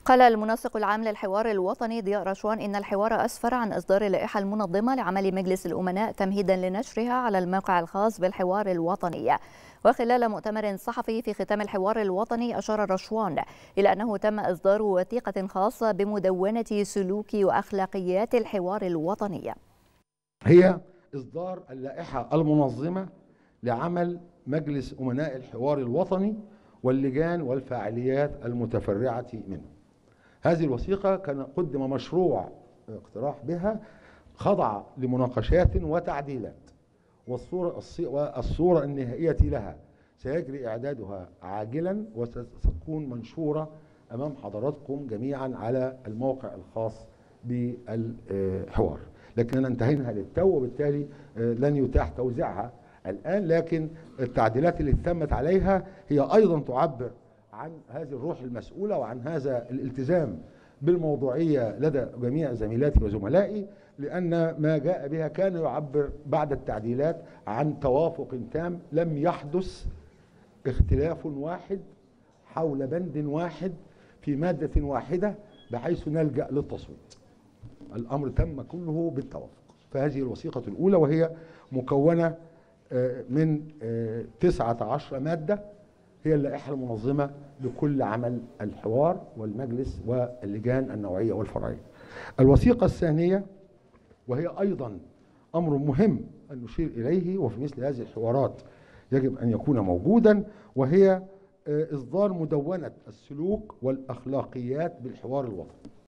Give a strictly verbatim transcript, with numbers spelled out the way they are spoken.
قال المنسق العام للحوار الوطني ضياء رشوان إن الحوار أسفر عن إصدار اللائحة المنظمة لعمل مجلس الأمناء تمهيدا لنشرها على الموقع الخاص بالحوار الوطني. وخلال مؤتمر صحفي في ختام الحوار الوطني أشار رشوان إلى أنه تم إصدار وثيقة خاصة بمدونة سلوك وأخلاقيات الحوار الوطني. هي إصدار اللائحة المنظمة لعمل مجلس أمناء الحوار الوطني واللجان والفعاليات المتفرعة منه. هذه الوثيقة كان قدم مشروع اقتراح بها خضع لمناقشات وتعديلات، والصورة والصورة النهائية لها سيجري إعدادها عاجلا وستكون منشورة أمام حضراتكم جميعا على الموقع الخاص بالحوار، لكننا انتهينا للتو وبالتالي لن يتاح توزيعها الآن، لكن التعديلات اللي تمت عليها هي أيضا تعبر عن هذه الروح المسؤولة وعن هذا الالتزام بالموضوعية لدى جميع زميلاتي وزملائي، لأن ما جاء بها كان يعبر بعد التعديلات عن توافق تام، لم يحدث اختلاف واحد حول بند واحد في مادة واحدة بحيث نلجأ للتصويت. الأمر تم كله بالتوافق. فهذه الوثيقة الأولى وهي مكونة من تسعة عشر مادة هي اللائحة المنظمة لكل عمل الحوار والمجلس واللجان النوعية والفرعية. الوثيقة الثانية وهي أيضا أمر مهم أن نشير إليه وفي مثل هذه الحوارات يجب أن يكون موجودا، وهي إصدار مدونة السلوك والأخلاقيات بالحوار الوطني.